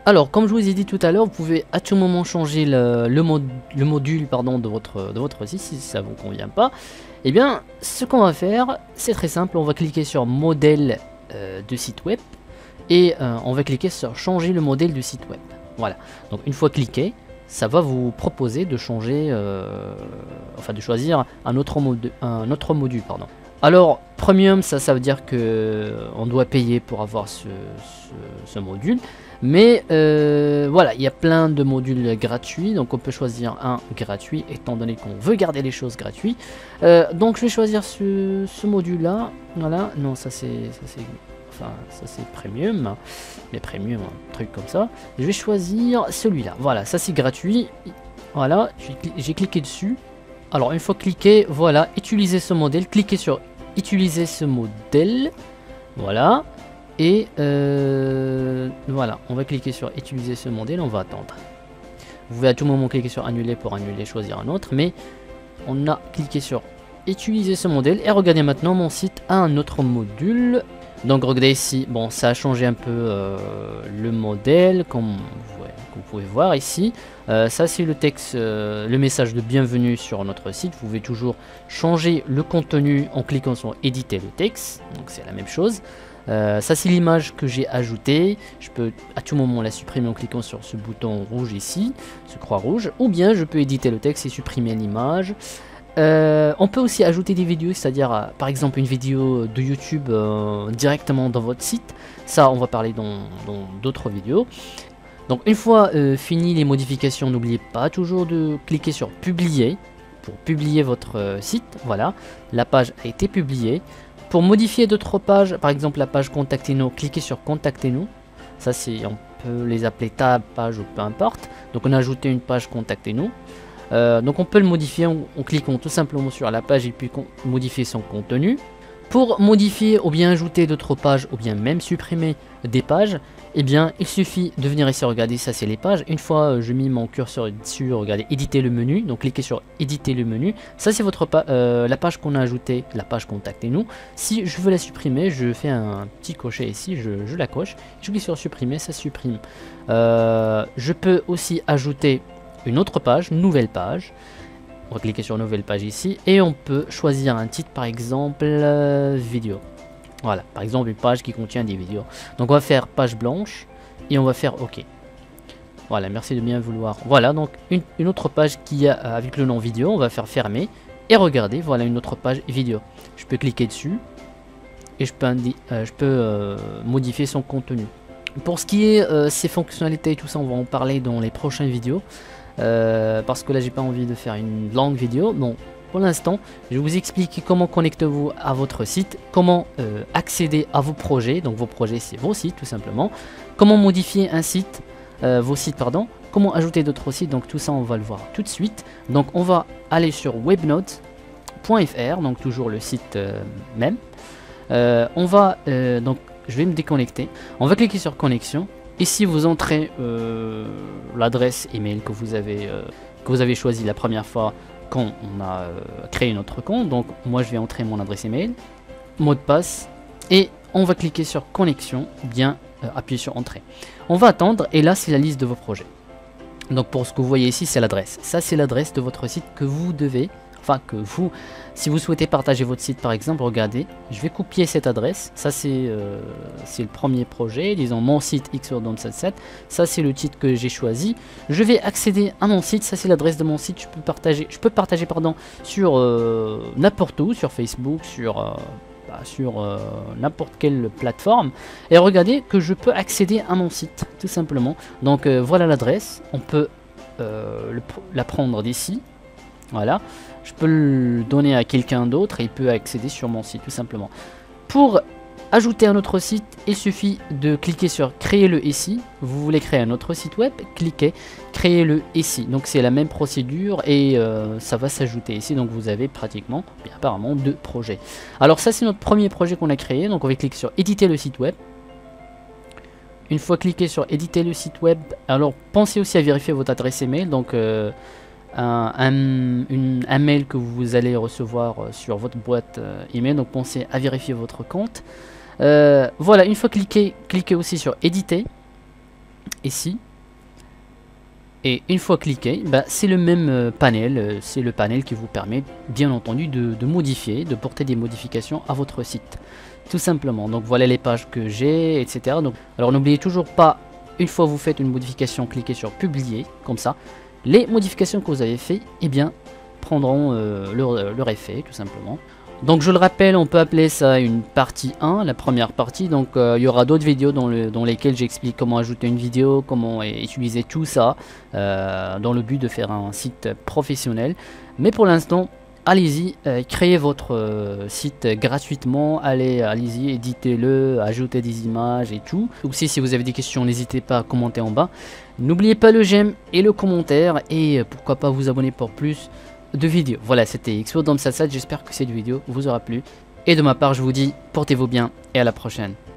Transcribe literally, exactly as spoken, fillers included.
Alors, comme je vous ai dit tout à l'heure, vous pouvez à tout moment changer le, le, mod, le module pardon, de, votre, de votre site si ça vous convient pas. Eh bien, ce qu'on va faire, c'est très simple. On va cliquer sur modèle euh, de site web et euh, on va cliquer sur changer le modèle du site web. Voilà. Donc, une fois cliqué, ça va vous proposer de changer, euh, enfin de choisir un autre, mode, un autre module. Pardon. Alors, Premium, ça, ça veut dire que on doit payer pour avoir ce, ce, ce module. Mais euh, voilà, il y a plein de modules gratuits, donc on peut choisir un gratuit étant donné qu'on veut garder les choses gratuites. Euh, donc je vais choisir ce, ce module-là. Voilà, non, ça c'est, ça c'est, enfin ça c'est premium, mais premium, un truc comme ça. Je vais choisir celui-là. Voilà, ça c'est gratuit. Voilà, j'ai cliqué dessus. Alors une fois cliqué, voilà, utiliser ce modèle. Cliquez sur utiliser ce modèle. Voilà. Et euh, voilà, on va cliquer sur utiliser ce modèle, on va attendre. Vous pouvez à tout moment cliquer sur annuler pour annuler, choisir un autre, mais on a cliqué sur utiliser ce modèle. Et regardez maintenant, mon site a un autre module. Donc regardez ici, bon, ça a changé un peu euh, le modèle, comme vous, ouais, comme vous pouvez voir ici. Euh, ça c'est le texte, euh, le message de bienvenue sur notre site. Vous pouvez toujours changer le contenu en cliquant sur éditer le texte, donc c'est la même chose. Euh, ça c'est l'image que j'ai ajoutée, je peux à tout moment la supprimer en cliquant sur ce bouton rouge ici, ce croix rouge, ou bien je peux éditer le texte et supprimer l'image. Euh, on peut aussi ajouter des vidéos, c'est-à-dire euh, par exemple une vidéo de YouTube euh, directement dans votre site, ça on va parler dans d'autres vidéos. Donc une fois euh, fini les modifications, n'oubliez pas toujours de cliquer sur publier pour publier votre euh, site. Voilà, la page a été publiée. Pour modifier d'autres pages, par exemple la page Contactez-nous, cliquez sur Contactez-nous. Ça c'est, on peut les appeler tab, page ou peu importe. Donc on a ajouté une page Contactez-nous. Euh, donc on peut le modifier en, en cliquant tout simplement sur la page et puis modifier son contenu. Pour modifier ou bien ajouter d'autres pages ou bien même supprimer des pages, eh bien il suffit de venir ici, regarder, ça c'est les pages. Une fois euh, je mis mon curseur dessus, regardez, éditer le menu, donc cliquez sur éditer le menu. Ça c'est votre pa euh, la page qu'on a ajoutée, la page Contactez-nous. Si je veux la supprimer, je fais un petit crochet ici, je, je la coche, je clique sur supprimer, ça supprime. Euh, je peux aussi ajouter une autre page, une nouvelle page. On va cliquer sur nouvelle page ici et on peut choisir un titre, par exemple euh, vidéo. Voilà, par exemple une page qui contient des vidéos. Donc on va faire page blanche et on va faire OK. Voilà, merci de bien vouloir. Voilà, donc une, une autre page qui a avec le nom vidéo, on va faire fermer et regardez, voilà une autre page vidéo. Je peux cliquer dessus et je peux, euh, je peux euh, modifier son contenu. Pour ce qui est euh, ses fonctionnalités et tout ça, on va en parler dans les prochaines vidéos. Euh, parce que là j'ai pas envie de faire une longue vidéo. Bon, pour l'instant je vais vous expliquer comment connectez-vous à votre site, comment euh, accéder à vos projets. Donc vos projets c'est vos sites tout simplement, comment modifier un site, euh, vos sites pardon, comment ajouter d'autres sites. Donc tout ça on va le voir tout de suite. Donc on va aller sur webnote point F R, donc toujours le site euh, même. euh, on va euh, donc je vais me déconnecter, on va cliquer sur connexion. Ici vous entrez euh, l'adresse email que vous avez euh, que vous avez choisi la première fois quand on a euh, créé notre compte. Donc moi je vais entrer mon adresse email, mot de passe et on va cliquer sur connexion, bien euh, appuyer sur entrée. On va attendre et là c'est la liste de vos projets. Donc pour ce que vous voyez ici c'est l'adresse. Ça c'est l'adresse de votre site que vous devez, enfin que vous, si vous souhaitez partager votre site par exemple, regardez, je vais copier cette adresse. Ça c'est euh, c'est le premier projet, disons mon site X O R D O M sept sept. Ça c'est le titre que j'ai choisi. Je vais accéder à mon site, ça c'est l'adresse de mon site. Je peux partager, je peux partager pardon sur euh, n'importe où, sur Facebook, sur euh, bah, sur euh, n'importe quelle plateforme. Et regardez que je peux accéder à mon site tout simplement. Donc euh, voilà l'adresse. On peut euh, le, la prendre d'ici. Voilà, je peux le donner à quelqu'un d'autre et il peut accéder sur mon site tout simplement. Pour ajouter un autre site, il suffit de cliquer sur créer le ici. Vous voulez créer un autre site web, cliquez créer le ici. Donc c'est la même procédure et euh, ça va s'ajouter ici. Donc vous avez pratiquement, bien apparemment, deux projets. Alors ça c'est notre premier projet qu'on a créé. Donc on va cliquer sur éditer le site web. Une fois cliqué sur éditer le site web, alors pensez aussi à vérifier votre adresse email. Donc euh, Un, un, une, un mail que vous allez recevoir sur votre boîte euh, email, donc pensez à vérifier votre compte. Euh, voilà, une fois cliqué, cliquez aussi sur éditer. ici. Et une fois cliqué, bah, c'est le même euh, panel, euh, c'est le panel qui vous permet bien entendu de, de modifier, de porter des modifications à votre site. Tout simplement, donc voilà les pages que j'ai, et cetera. Donc, alors n'oubliez toujours pas, une fois vous faites une modification, cliquez sur publier, comme ça, les modifications que vous avez fait, eh bien, prendront euh, leur, leur effet, tout simplement. Donc je le rappelle, on peut appeler ça une partie un, la première partie. Donc euh, il y aura d'autres vidéos dans, le, dans lesquelles j'explique comment ajouter une vidéo, comment utiliser tout ça, euh, dans le but de faire un site professionnel. Mais pour l'instant, allez-y, euh, créez votre euh, site gratuitement, allez, allez-y, éditez-le, ajoutez des images et tout. Aussi, si vous avez des questions, n'hésitez pas à commenter en bas. N'oubliez pas le j'aime et le commentaire, et pourquoi pas vous abonner pour plus de vidéos. Voilà, c'était Expo dans le Salsat, j'espère que cette vidéo vous aura plu. Et de ma part, je vous dis, portez-vous bien et à la prochaine.